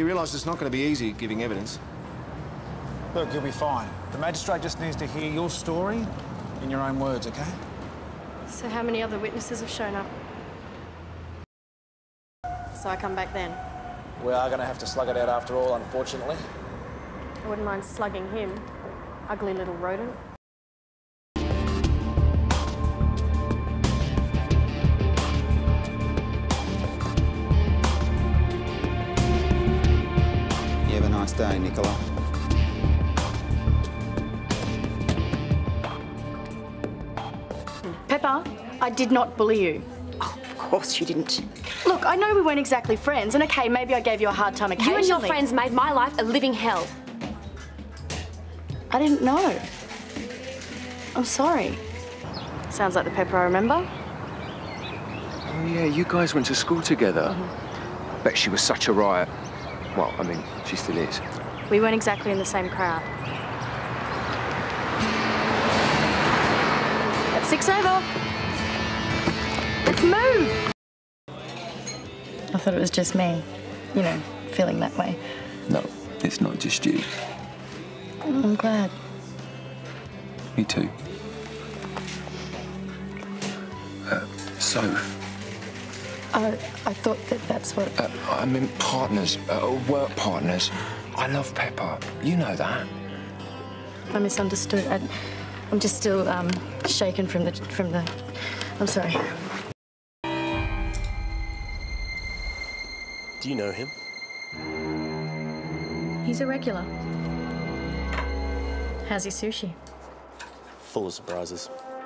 You realise it's not going to be easy giving evidence. Look, you'll be fine. The magistrate just needs to hear your story in your own words, OK? So how many other witnesses have shown up? So I come back then? We are going to have to slug it out after all, unfortunately. I wouldn't mind slugging him. Ugly little rodent. You have a nice day, Nicola. Pepper, I did not bully you. Oh, of course you didn't. Look, I know we weren't exactly friends, and okay, maybe I gave you a hard time occasionally. You and your friends made my life a living hell. I didn't know. I'm sorry. Sounds like the Pepper I remember. Oh, yeah, you guys went to school together. Bet she was such a riot. Well, I mean, she still is. We weren't exactly in the same crowd. That's 6 over. Let's move! I thought it was just me, you know, feeling that way. No, it's not just you. I'm glad. Me too. Soph. I thought that's what... I mean, partners, work partners. I love Pepper. You know that. I misunderstood. I'm just still shaken from the... I'm sorry. Do you know him? He's a regular. How's your sushi? Full of surprises.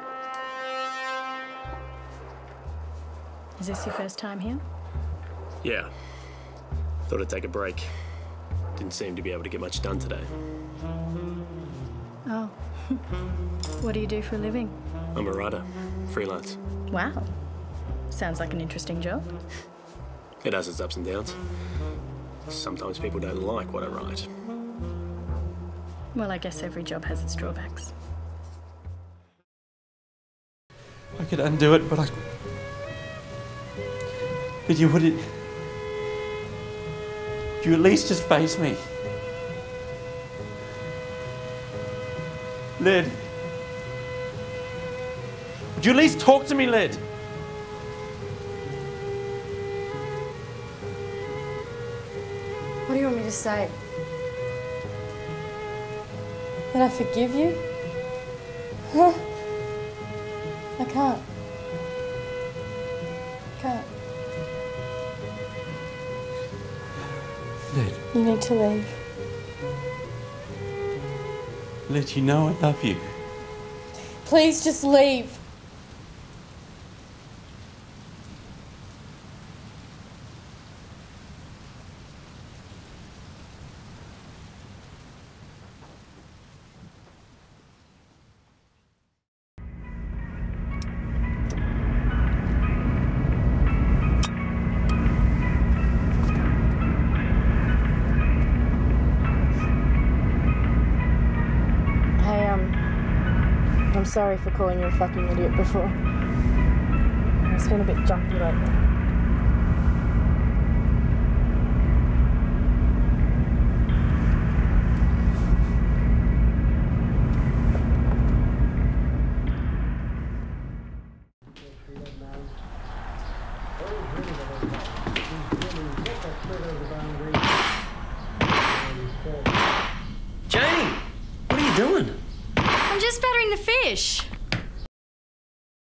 Is this your first time here? Yeah. Thought I'd take a break. Didn't seem to be able to get much done today. Oh. What do you do for a living? I'm a writer. Freelance. Wow. Sounds like an interesting job. It has its ups and downs. Sometimes people don't like what I write. Well, I guess every job has its drawbacks. I could undo it, but But you wouldn't... You at least just face me. Lyd. Would you at least talk to me, Lyd? What do you want me to say? That I forgive you? Huh? I can't. Can't. Lyd. You need to leave. Lyd, you know I love you. Please just leave. I'm sorry for calling you a fucking idiot before. It's been a bit jumpy lately. Jane! What are you doing? I'm just battering the fish.